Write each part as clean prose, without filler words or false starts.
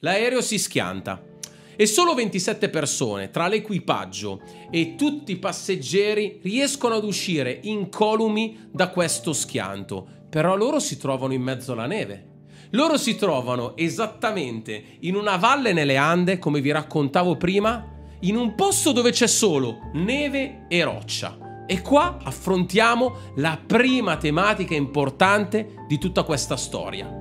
l'aereo si schianta e solo 27 persone tra l'equipaggio e tutti i passeggeri riescono ad uscire incolumi da questo schianto. Però loro si trovano in mezzo alla neve. Loro si trovano esattamente in una valle nelle Ande, come vi raccontavo prima, in un posto dove c'è solo neve e roccia. E qua affrontiamo la prima tematica importante di tutta questa storia.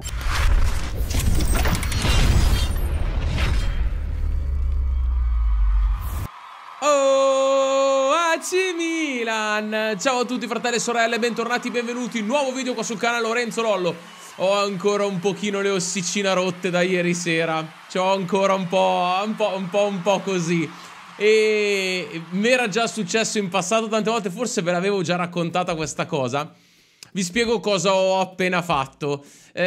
Oh, AC Milan! Ciao a tutti fratelli e sorelle, bentornati, benvenuti in un nuovo video qua sul canale Lorenzo Lollo. Ho ancora un pochino le ossicine rotte da ieri sera. C'ho ancora un po' così. E mi era già successo in passato tante volte, forse ve l'avevo già raccontata questa cosa. Vi spiego cosa ho appena fatto.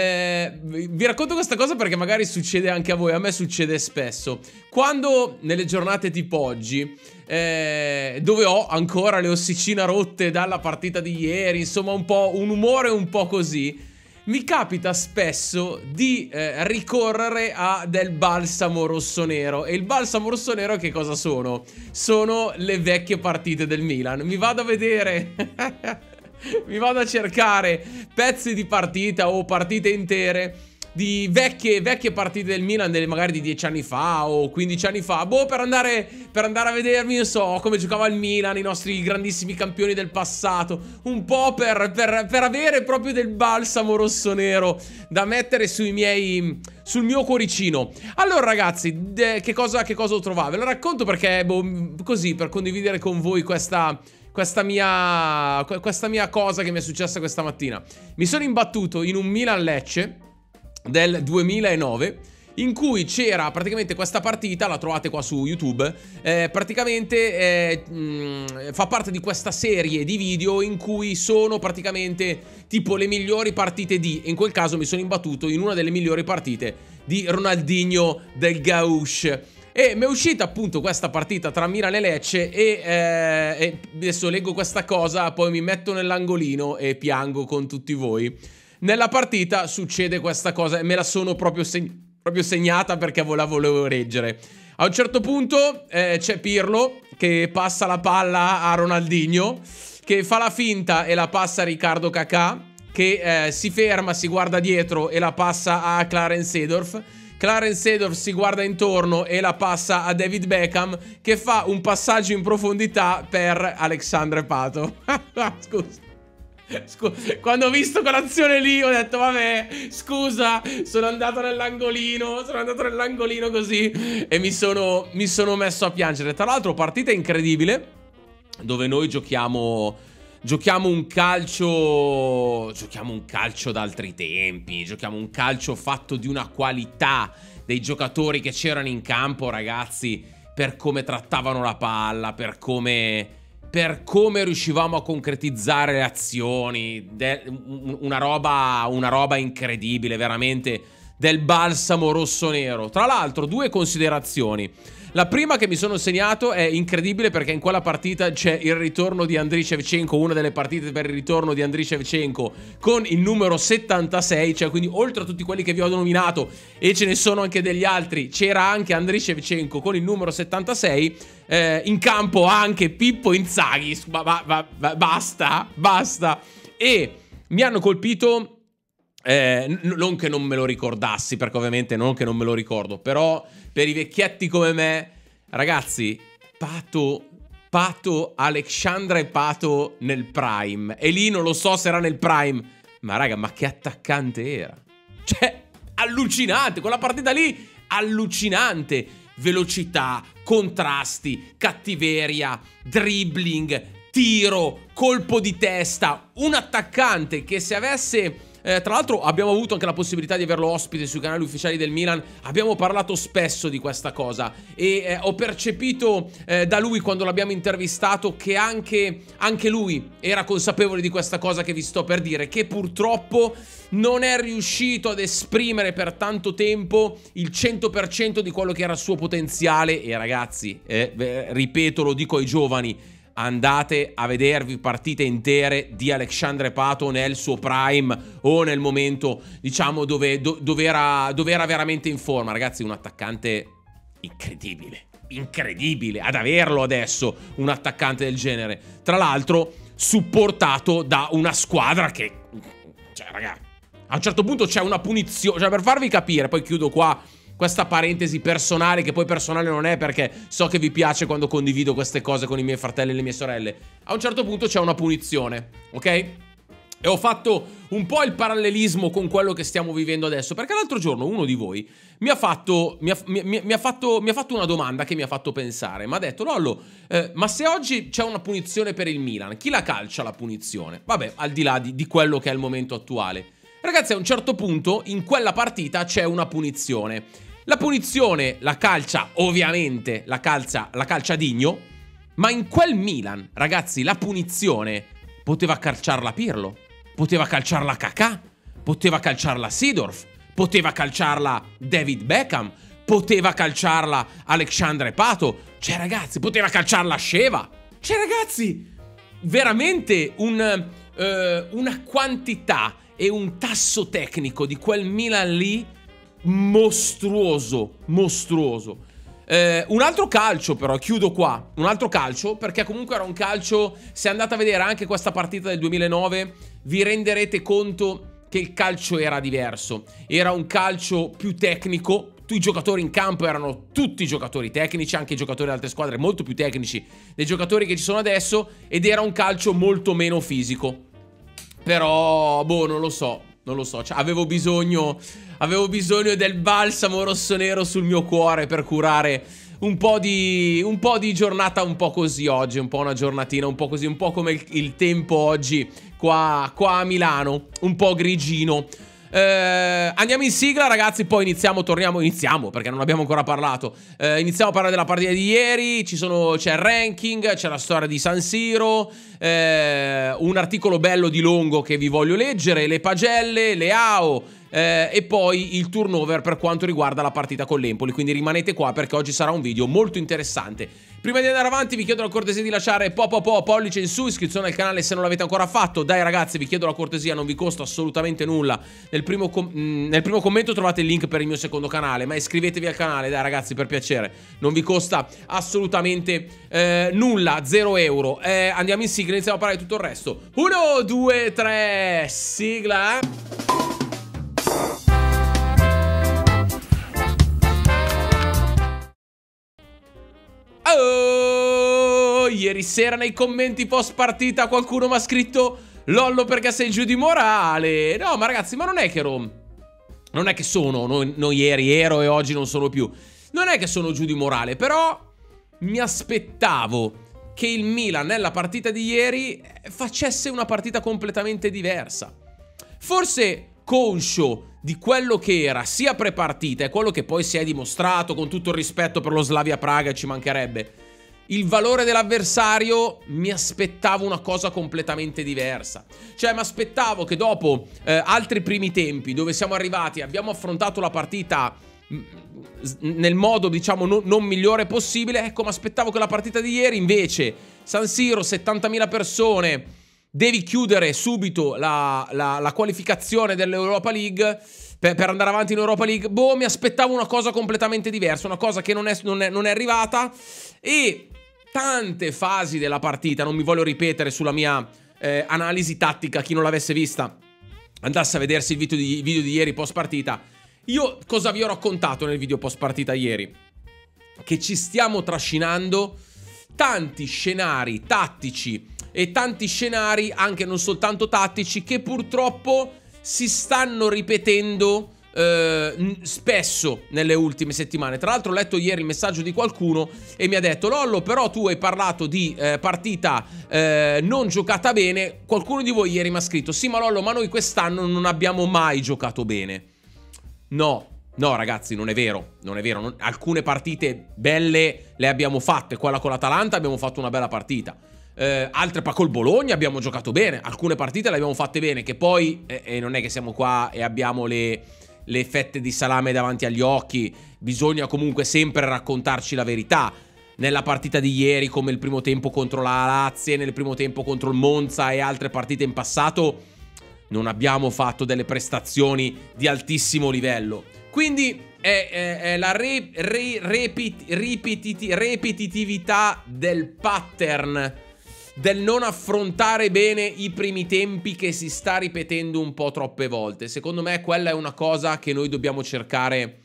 Vi racconto questa cosa perché magari succede anche a voi. A me succede spesso. Quando nelle giornate tipo oggi, dove ho ancora le ossicine rotte dalla partita di ieri, insomma un umore un po' così, mi capita spesso di ricorrere a del balsamo rossonero. E il balsamo rossonero che cosa sono? Sono le vecchie partite del Milan. Mi vado a vedere mi vado a cercare pezzi di partita o partite intere di vecchie partite del Milan, magari di 10 anni fa o 15 anni fa, boh, per andare a vedermi, non so, come giocava il Milan, i nostri grandissimi campioni del passato, un po' per avere proprio del balsamo rossonero da mettere sul mio cuoricino. Allora ragazzi, che cosa ho trovato? Ve lo racconto perché, boh, così, per condividere con voi questa mia cosa che mi è successa questa mattina. Mi sono imbattuto in un Milan-Lecce del 2009 in cui c'era praticamente questa partita, la trovate qua su YouTube, praticamente fa parte di questa serie di video in cui sono praticamente tipo le migliori partite in quel caso mi sono imbattuto in una delle migliori partite di Ronaldinho del Gauche. E mi è uscita appunto questa partita tra Milan e Lecce e adesso leggo questa cosa, poi mi metto nell'angolino e piango con tutti voi. Nella partita succede questa cosa e me la sono proprio segnata perché la volevo reggere. A un certo punto c'è Pirlo che passa la palla a Ronaldinho, che fa la finta e la passa a Riccardo Kakà, che si ferma, si guarda dietro e la passa a Clarence Seedorf. Clarence Seedorf si guarda intorno e la passa a David Beckham, che fa un passaggio in profondità per Alexandre Pato. Scusa. Quando ho visto quell'azione lì ho detto vabbè, scusa, sono andato nell'angolino così e mi sono messo a piangere. Tra l'altro partita incredibile dove noi giochiamo un calcio d'altri tempi, giochiamo un calcio fatto di una qualità dei giocatori che c'erano in campo, ragazzi, per come trattavano la palla, per come riuscivamo a concretizzare le azioni, una roba incredibile, veramente, del balsamo rossonero. Tra l'altro, due considerazioni. La prima che mi sono segnato è incredibile perché in quella partita c'è il ritorno di Andriy Shevchenko, una delle partite per il ritorno di Andriy Shevchenko con il numero 76, cioè quindi oltre a tutti quelli che vi ho nominato e ce ne sono anche degli altri, c'era anche Andriy Shevchenko con il numero 76, in campo anche Pippo Inzaghi, basta. E mi hanno colpito... non che non me lo ricordassi, perché ovviamente non che non me lo ricordo, però per i vecchietti come me, ragazzi, Pato, Alexandre Pato nel prime, e lì non lo so se era nel prime, ma raga, ma che attaccante era, cioè allucinante, quella partita lì allucinante, velocità, contrasti, cattiveria, dribbling, tiro, colpo di testa, un attaccante che se avesse... tra l'altro abbiamo avuto anche la possibilità di averlo ospite sui canali ufficiali del Milan, abbiamo parlato spesso di questa cosa e ho percepito da lui quando l'abbiamo intervistato che anche lui era consapevole di questa cosa che vi sto per dire, che purtroppo non è riuscito ad esprimere per tanto tempo il 100% di quello che era il suo potenziale. E ragazzi, ripeto, lo dico ai giovani, andate a vedervi partite intere di Alexandre Pato nel suo prime o nel momento, diciamo, dove era veramente in forma. Ragazzi, un attaccante incredibile ad averlo adesso, un attaccante del genere. Tra l'altro supportato da una squadra che, cioè, ragazzi, a un certo punto c'è una punizione, cioè, per farvi capire, poi chiudo qua questa parentesi personale, che poi personale non è, perché so che vi piace quando condivido queste cose con i miei fratelli e le mie sorelle. A un certo punto c'è una punizione, ok? E ho fatto un po' il parallelismo con quello che stiamo vivendo adesso, perché l'altro giorno uno di voi mi ha fatto una domanda che mi ha fatto pensare. Mi ha detto: Lollo, ma se oggi c'è una punizione per il Milan, chi la calcia la punizione? Vabbè, al di là di quello che è il momento attuale. Ragazzi, a un certo punto in quella partita c'è una punizione. La punizione la calcia, ovviamente, la calcia Digno, ma in quel Milan, ragazzi, la punizione poteva calciarla Pirlo, poteva calciarla Kakà, poteva calciarla Seedorf, poteva calciarla David Beckham, poteva calciarla Alexandre Pato, cioè, ragazzi, poteva calciarla Sheva. Cioè, ragazzi, veramente una quantità e un tasso tecnico di quel Milan lì mostruoso. Un altro calcio, però, chiudo qua. Un altro calcio, perché comunque era un calcio, se andate a vedere anche questa partita del 2009, vi renderete conto che il calcio era diverso. Era un calcio più tecnico. I giocatori in campo erano tutti giocatori tecnici, anche i giocatori di altre squadre molto più tecnici dei giocatori che ci sono adesso, ed era un calcio molto meno fisico. Però, boh, non lo so. Cioè, avevo bisogno del balsamo rossonero sul mio cuore per curare un po' di giornata un po' così oggi, un po' una giornatina un po' così, un po' come il tempo oggi qua a Milano, un po' grigino. Andiamo in sigla, ragazzi, poi iniziamo perché non abbiamo ancora parlato. Iniziamo a parlare della partita di ieri. C'è il ranking, c'è la storia di San Siro, un articolo bello di Longo che vi voglio leggere, le pagelle, le AO, e poi il turnover per quanto riguarda la partita con l'Empoli. Quindi rimanete qua perché oggi sarà un video molto interessante. Prima di andare avanti vi chiedo la cortesia di lasciare pollice in su, iscrizione al canale se non l'avete ancora fatto. Dai ragazzi, vi chiedo la cortesia, non vi costa assolutamente nulla. Nel primo commento trovate il link per il mio secondo canale, ma iscrivetevi al canale, dai ragazzi, per piacere. Non vi costa assolutamente nulla, 0 euro. Andiamo in sigla, iniziamo a parlare di tutto il resto. 1, 2, 3, sigla. Oh, ieri sera nei commenti post partita qualcuno mi ha scritto: Lollo, perché sei giù di morale? No, ma ragazzi, ma non è che non ieri ero e oggi non sono più. Non è che sono giù di morale, però mi aspettavo che il Milan nella partita di ieri facesse una partita completamente diversa. Forse conscio di quello che era sia prepartita e quello che poi si è dimostrato, con tutto il rispetto per lo Slavia Praga, ci mancherebbe, il valore dell'avversario, mi aspettavo una cosa completamente diversa. Cioè mi aspettavo che dopo altri primi tempi dove siamo arrivati, abbiamo affrontato la partita nel modo, diciamo, non migliore possibile. Ecco, mi aspettavo che la partita di ieri invece, San Siro, 70.000 persone, devi chiudere subito la qualificazione dell'Europa League per andare avanti in Europa League. Boh, mi aspettavo una cosa completamente diversa, una cosa che non è arrivata. E tante fasi della partita, non mi voglio ripetere sulla mia analisi tattica, chi non l'avesse vista andasse a vedersi il video di ieri post partita. Io cosa vi ho raccontato nel video post partita ieri? Che ci stiamo trascinando tanti scenari tattici e tanti scenari anche non soltanto tattici che purtroppo si stanno ripetendo spesso nelle ultime settimane. Tra l'altro ho letto ieri il messaggio di qualcuno e mi ha detto: Lollo, però tu hai parlato di partita non giocata bene. Qualcuno di voi ieri mi ha scritto: sì, ma Lollo, ma noi quest'anno non abbiamo mai giocato bene. No, ragazzi, non è vero. Alcune partite belle le abbiamo fatte. Quella con l'Atalanta abbiamo fatto una bella partita. Altre col Bologna abbiamo giocato bene. Alcune partite le abbiamo fatte bene. Che poi non è che siamo qua e abbiamo le fette di salame davanti agli occhi. Bisogna comunque sempre raccontarci la verità. nella partita di ieri, come il primo tempo contro la Lazio, nel primo tempo contro il Monza e altre partite in passato, non abbiamo fatto delle prestazioni di altissimo livello. Quindi è la ripetitività del pattern del non affrontare bene i primi tempi che si sta ripetendo un po' troppe volte. Secondo me quella è una cosa che noi dobbiamo cercare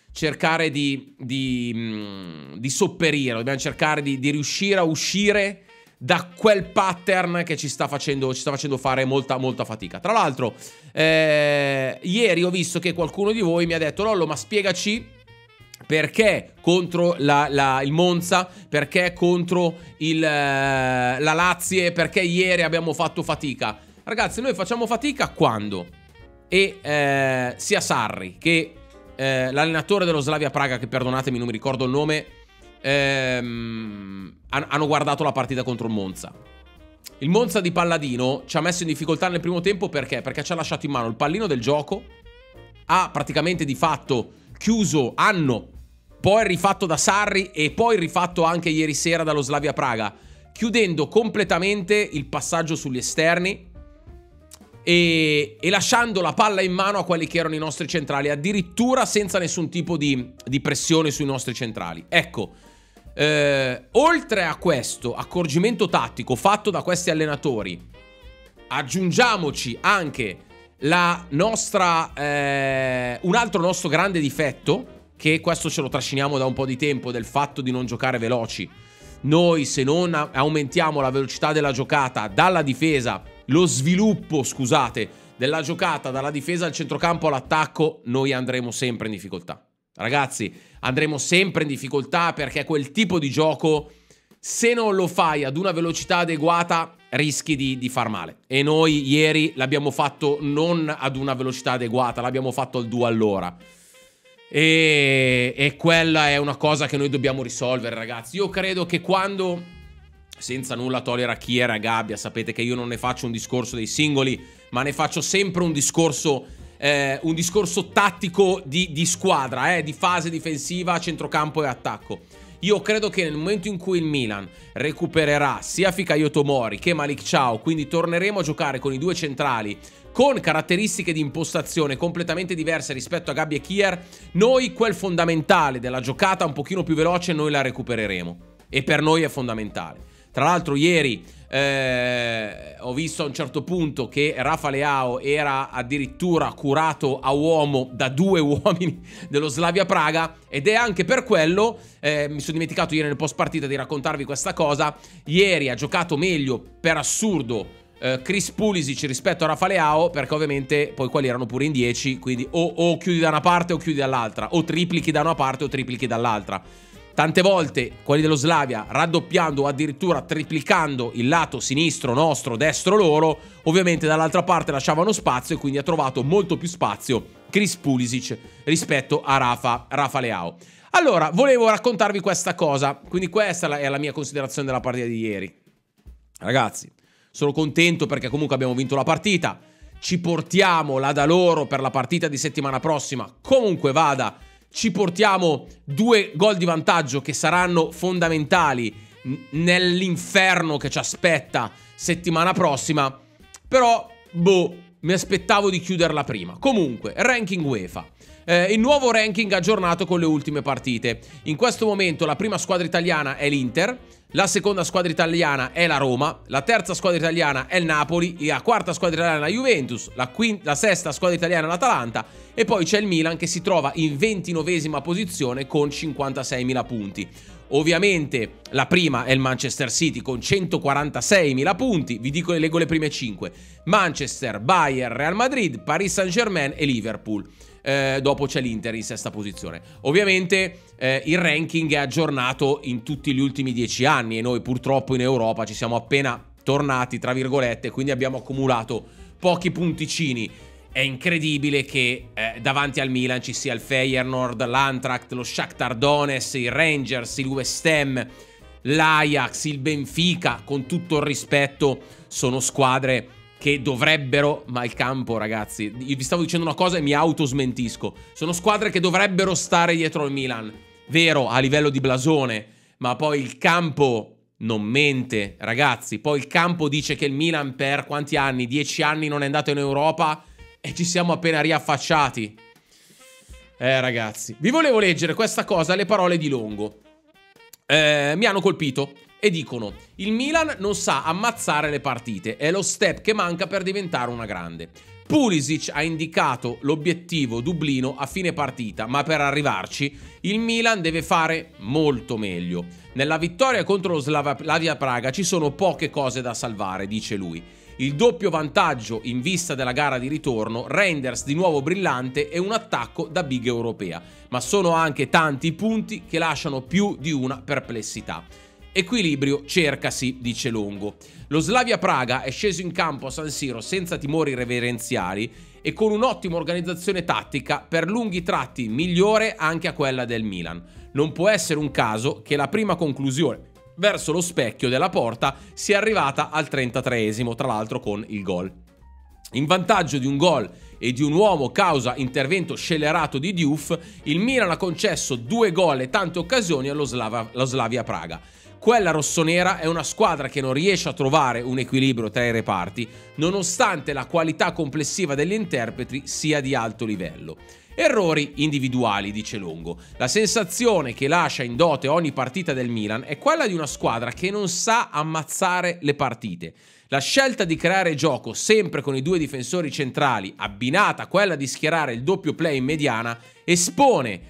di sopperire. Dobbiamo cercare di riuscire a uscire da quel pattern che ci sta facendo fare molta fatica. Tra l'altro ieri ho visto che qualcuno di voi mi ha detto: Lollo, ma spiegaci perché contro il Monza, perché contro la Lazio, perché ieri abbiamo fatto fatica. Ragazzi, noi facciamo fatica quando sia Sarri che l'allenatore dello Slavia Praga, che perdonatemi non mi ricordo il nome, hanno guardato la partita contro il Monza. Il Monza di Palladino ci ha messo in difficoltà nel primo tempo perché ci ha lasciato in mano il pallino del gioco, ha praticamente di fatto chiuso, poi rifatto da Sarri e poi rifatto anche ieri sera dallo Slavia Praga, chiudendo completamente il passaggio sugli esterni e lasciando la palla in mano a quelli che erano i nostri centrali, addirittura senza nessun tipo di pressione sui nostri centrali. Ecco, oltre a questo accorgimento tattico fatto da questi allenatori, aggiungiamoci anche un altro nostro grande difetto, che questo ce lo trasciniamo da un po' di tempo, del fatto di non giocare veloci. Noi, se non aumentiamo la velocità della giocata dalla difesa, lo sviluppo, scusate, della giocata dalla difesa al centrocampo all'attacco, noi andremo sempre in difficoltà. Ragazzi, andremo sempre in difficoltà, perché quel tipo di gioco, se non lo fai ad una velocità adeguata, rischi di far male. E noi ieri l'abbiamo fatto non ad una velocità adeguata, l'abbiamo fatto al 2 all'ora. E quella è una cosa che noi dobbiamo risolvere, ragazzi. Io credo che quando, senza nulla togliere a chi era a Gabbia, sapete che io non ne faccio un discorso dei singoli, ma ne faccio sempre un discorso tattico di squadra, di fase difensiva, centrocampo e attacco. Io credo che nel momento in cui il Milan recupererà sia Fikayo Tomori che Malik Thiaw, quindi torneremo a giocare con i due centrali con caratteristiche di impostazione completamente diverse rispetto a Gabbia e Kier, noi quel fondamentale della giocata un pochino più veloce noi la recupereremo, e per noi è fondamentale. Tra l'altro ieri ho visto a un certo punto che Rafa Leao era addirittura curato a uomo da 2 uomini dello Slavia Praga, ed è anche per quello, mi sono dimenticato ieri nel post partita di raccontarvi questa cosa, ieri ha giocato meglio per assurdo Chris Pulisic rispetto a Rafa Leao, perché ovviamente poi quelli erano pure in 10, quindi o chiudi da una parte o chiudi dall'altra, o triplichi da una parte o triplichi dall'altra. Tante volte quelli dello Slavia, raddoppiando o addirittura triplicando il lato sinistro nostro, destro loro, ovviamente dall'altra parte lasciavano spazio, e quindi ha trovato molto più spazio Chris Pulisic rispetto a Rafa Leao. Allora, volevo raccontarvi questa cosa, quindi questa è la mia considerazione della partita di ieri. Ragazzi, sono contento perché comunque abbiamo vinto la partita, ci portiamo là da loro per la partita di settimana prossima, comunque vada, ci portiamo 2 gol di vantaggio che saranno fondamentali nell'inferno che ci aspetta settimana prossima, però, mi aspettavo di chiuderla prima. Comunque, ranking UEFA. Il nuovo ranking aggiornato con le ultime partite. In questo momento la prima squadra italiana è l'Inter, la seconda squadra italiana è la Roma, la terza squadra italiana è il Napoli, la quarta squadra italiana è la Juventus, la sesta squadra italiana è l'Atalanta, e poi c'è il Milan che si trova in 29esima posizione con 56.000 punti. Ovviamente la prima è il Manchester City con 146.000 punti, vi dico e leggo le prime 5: Manchester, Bayern, Real Madrid, Paris Saint-Germain e Liverpool. Dopo c'è l'Inter in sesta posizione. Ovviamente il ranking è aggiornato in tutti gli ultimi 10 anni e noi purtroppo in Europa ci siamo appena tornati, tra virgolette, quindi abbiamo accumulato pochi punticini. È incredibile che davanti al Milan ci sia il Feyenoord, l'Eintracht, lo Shakhtar Donetsk, i Rangers, il West Ham, l'Ajax, il Benfica. Con tutto il rispetto, sono squadre che dovrebbero, ma il campo, ragazzi, vi stavo dicendo una cosa e mi autosmentisco, sono squadre che dovrebbero stare dietro al Milan, vero, a livello di blasone, ma poi il campo non mente, ragazzi. Poi il campo dice che il Milan per quanti anni? 10 anni non è andato in Europa e ci siamo appena riaffacciati. Ragazzi, vi volevo leggere questa cosa, le parole di Longo. Mi hanno colpito e dicono: il Milan non sa ammazzare le partite, è lo step che manca per diventare una grande. Pulisic ha indicato l'obiettivo Dublino a fine partita, ma per arrivarci il Milan deve fare molto meglio. Nella vittoria contro lo Slavia Praga ci sono poche cose da salvare, dice lui. Il doppio vantaggio in vista della gara di ritorno, Reinders di nuovo brillante e un attacco da big europea, ma sono anche tanti punti che lasciano più di una perplessità. Equilibrio cercasi, dice Longo. Lo Slavia Praga è sceso in campo a San Siro senza timori reverenziali e con un'ottima organizzazione tattica, per lunghi tratti migliore anche a quella del Milan. Non può essere un caso che la prima conclusione verso lo specchio della porta sia arrivata al 33esimo, tra l'altro con il gol. In vantaggio di un gol e di un uomo causa intervento scellerato di Diouf, il Milan ha concesso 2 gol e tante occasioni allo Slavia Praga. Quella rossonera è una squadra che non riesce a trovare un equilibrio tra i reparti, nonostante la qualità complessiva degli interpreti sia di alto livello. Errori individuali, dice Longo. La sensazione che lascia in dote ogni partita del Milan è quella di una squadra che non sa ammazzare le partite. La scelta di creare gioco sempre con i 2 difensori centrali, abbinata a quella di schierare il doppio play in mediana, espone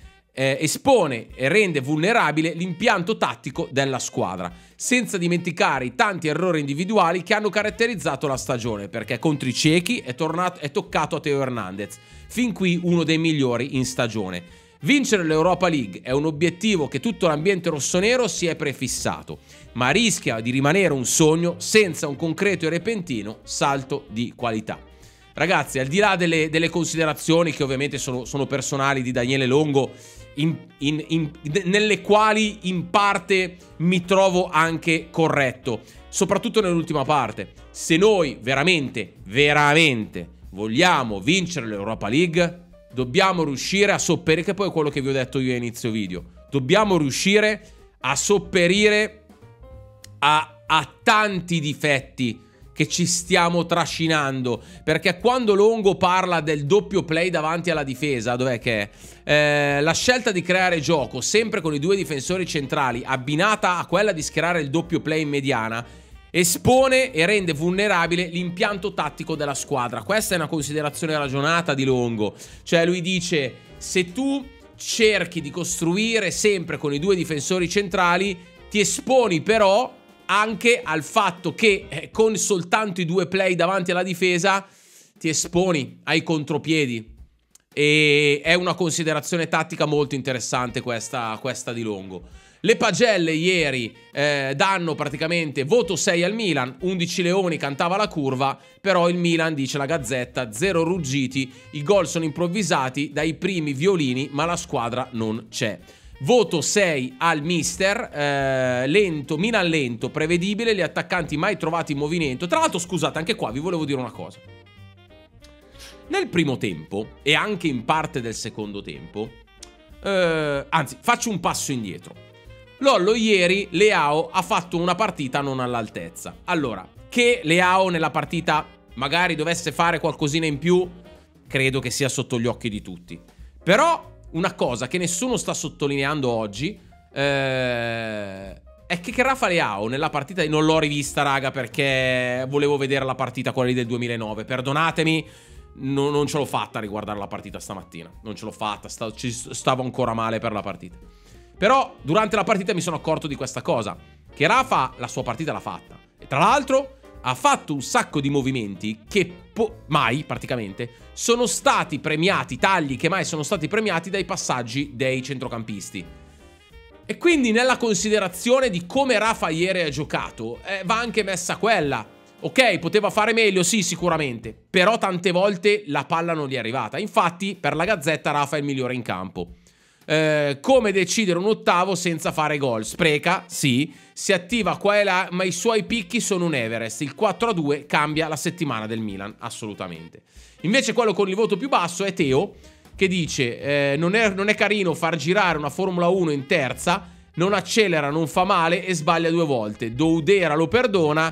e rende vulnerabile l'impianto tattico della squadra, senza dimenticare i tanti errori individuali che hanno caratterizzato la stagione, perché contro i cechi è toccato a Theo Hernandez, fin qui uno dei migliori in stagione. Vincere l'Europa League è un obiettivo che tutto l'ambiente rossonero si è prefissato, ma rischia di rimanere un sogno senza un concreto e repentino salto di qualità. Ragazzi, al di là delle considerazioni che ovviamente sono personali di Daniele Longo, nelle quali in parte mi trovo anche corretto, soprattutto nell'ultima parte. Se noi veramente vogliamo vincere l'Europa League, dobbiamo riuscire a sopperire, che poi è quello che vi ho detto io a inizio video, dobbiamo riuscire a sopperire a tanti difetti che ci stiamo trascinando, perché quando Longo parla del doppio play davanti alla difesa, dov'è che è? La scelta di creare gioco sempre con i 2 difensori centrali, abbinata a quella di schierare il doppio play in mediana, espone e rende vulnerabile l'impianto tattico della squadra. Questa è una considerazione ragionata di Longo, cioè lui dice: se tu cerchi di costruire sempre con i 2 difensori centrali, ti esponi però anche al fatto che con soltanto i 2 play davanti alla difesa ti esponi ai contropiedi. E è una considerazione tattica molto interessante questa di Longo. Le pagelle ieri danno praticamente voto 6 al Milan, 11 leoni, cantava la curva, però il Milan, dice la Gazzetta, 0 ruggiti, i gol sono improvvisati dai primi violini, ma la squadra non c'è. Voto 6 al mister, lento, Milan lento, prevedibile, gli attaccanti mai trovati in movimento. Tra l'altro, scusate, anche qua vi volevo dire una cosa. Nel primo tempo, e anche in parte del secondo tempo, anzi, faccio un passo indietro. Lollo ieri, Leao ha fatto una partita non all'altezza. Allora, che Leao nella partita magari dovesse fare qualcosina in più, credo che sia sotto gli occhi di tutti. Però una cosa che nessuno sta sottolineando oggi è che Rafa Leao nella partita, non l'ho rivista raga perché volevo vedere la partita, quella lì del 2009, perdonatemi, non ce l'ho fatta a riguardare la partita stamattina, non ce l'ho fatta, stavo ancora male per la partita. Però durante la partita mi sono accorto di questa cosa, che Rafa la sua partita l'ha fatta, e tra l'altro ha fatto un sacco di movimenti che mai, praticamente, sono stati premiati, tagli che mai sono stati premiati dai passaggi dei centrocampisti. E quindi nella considerazione di come Rafa ieri ha giocato, va anche messa quella. Ok, poteva fare meglio, sì, sicuramente, però tante volte la palla non gli è arrivata. Infatti, per la Gazzetta, Rafa è il migliore in campo. Come decidere un ottavo senza fare gol? Spreca, sì, si attiva qua e là, ma i suoi picchi sono un Everest. Il 4-2 cambia la settimana del Milan, assolutamente. Invece quello con il voto più basso è Teo, che dice non è carino far girare una Formula 1 in terza, non accelera, non fa male e sbaglia 2 volte. Doudera lo perdona.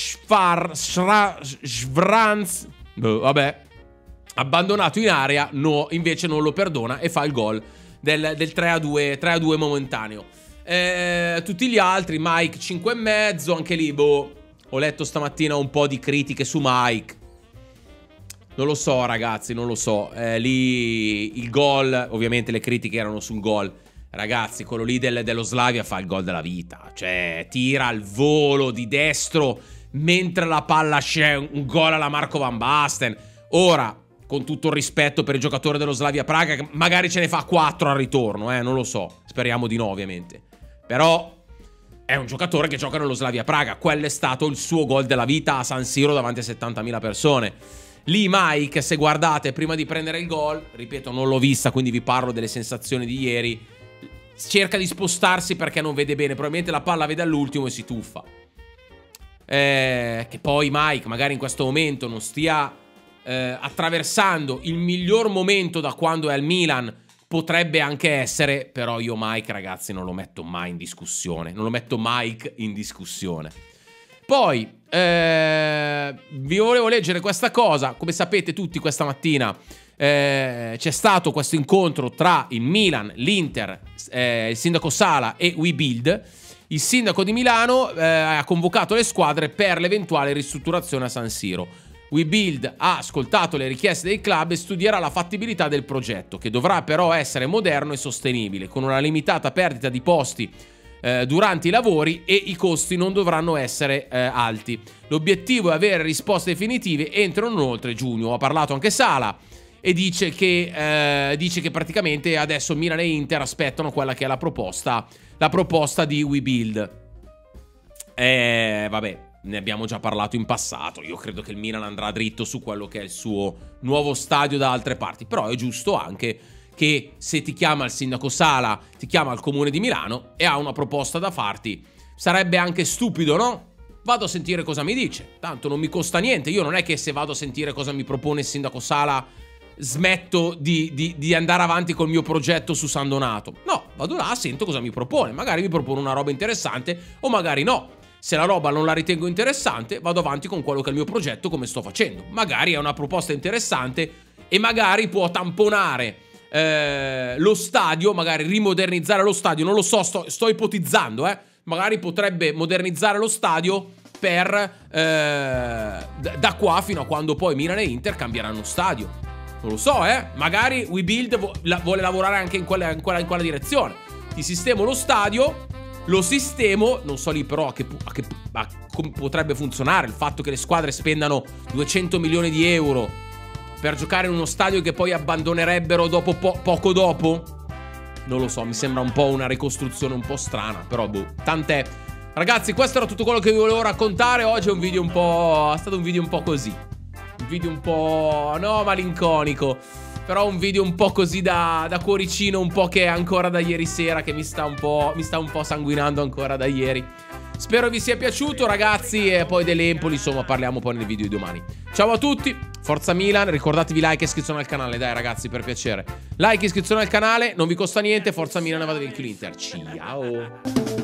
Svranz, vabbè, abbandonato in area, no, invece non lo perdona e fa il gol del 3-2 momentaneo. Tutti gli altri, Mike 5,5, anche lì, boh, ho letto stamattina un po' di critiche su Mike. Non lo so, ragazzi, non lo so. Lì il gol, ovviamente le critiche erano sul gol. Ragazzi, quello lì dello Slavia fa il gol della vita. Cioè, tira al volo di destro mentre la palla c'è, un gol alla Marco Van Basten. Ora, con tutto il rispetto per il giocatore dello Slavia Praga, che magari ce ne fa 4 al ritorno, non lo so. Speriamo di no, ovviamente. Però è un giocatore che gioca nello Slavia Praga. Quello è stato il suo gol della vita a San Siro davanti a 70.000 persone. Lì Mike, se guardate, prima di prendere il gol, ripeto, non l'ho vista, quindi vi parlo delle sensazioni di ieri, cerca di spostarsi perché non vede bene. Probabilmente la palla vede all'ultimo e si tuffa. Che poi Mike magari in questo momento non stia attraversando il miglior momento da quando è al Milan. Potrebbe anche essere, però io Mike, ragazzi, non lo metto mai in discussione. Non lo metto Mike in discussione. Poi vi volevo leggere questa cosa. Come sapete tutti, questa mattina c'è stato questo incontro tra il Milan, l'Inter, il sindaco Sala e WeBuild. Il sindaco di Milano ha convocato le squadre per l'eventuale ristrutturazione a San Siro. WeBuild ha ascoltato le richieste dei club e studierà la fattibilità del progetto, che dovrà però essere moderno e sostenibile, con una limitata perdita di posti durante i lavori, e i costi non dovranno essere alti. L'obiettivo è avere risposte definitive entro non oltre giugno. Ha parlato anche Sala e dice che praticamente adesso Milan e Inter aspettano quella che è la proposta di WeBuild. Vabbè, ne abbiamo già parlato in passato. Io credo che il Milan andrà dritto su quello che è il suo nuovo stadio da altre parti, però è giusto anche che se ti chiama il sindaco Sala, ti chiama il comune di Milano e ha una proposta da farti, sarebbe anche stupido, no? Vado a sentire cosa mi dice, tanto non mi costa niente. Io non è che se vado a sentire cosa mi propone il sindaco Sala smetto di andare avanti col mio progetto su San Donato. No, vado là, sento cosa mi propone. Magari mi propone una roba interessante o magari no. Se la roba non la ritengo interessante, vado avanti con quello che è il mio progetto, come sto facendo. Magari è una proposta interessante e magari può tamponare lo stadio, magari rimodernizzare lo stadio. Non lo so, sto ipotizzando, magari potrebbe modernizzare lo stadio per da qua fino a quando poi Milan e Inter cambieranno stadio. Non lo so, magari WeBuild vuole lavorare anche in quella direzione. Ti sistemo lo stadio, lo sistemo, non so lì però come potrebbe funzionare il fatto che le squadre spendano 200 milioni di euro per giocare in uno stadio che poi abbandonerebbero dopo poco dopo. Non lo so, mi sembra un po' una ricostruzione un po' strana, però boh, tant'è. Ragazzi, questo era tutto quello che vi volevo raccontare. Oggi è un video un po'... è stato un video un po' così. Un video un po'... no, malinconico. Però un video un po' così da cuoricino, un po' che è ancora da ieri sera, che mi sta un po' sanguinando ancora da ieri. Spero vi sia piaciuto, ragazzi, e poi dell'Empoli, insomma, parliamo poi nel video di domani. Ciao a tutti, forza Milan, ricordatevi like e iscrizione al canale, dai ragazzi, per piacere. Like e iscrizione al canale, non vi costa niente, forza Milan e vado via l'Inter. Ciao!